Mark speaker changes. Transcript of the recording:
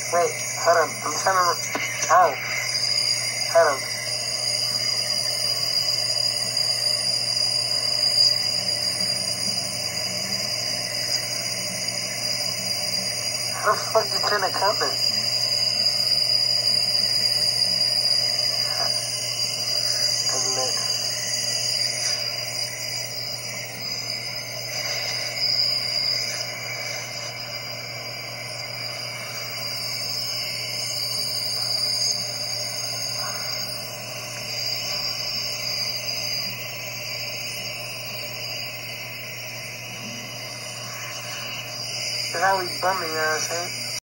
Speaker 1: Wait, hold on. I'm trying to. Oh, hold on. How the fuck you turn a comment? That's how we bumming ass, eh?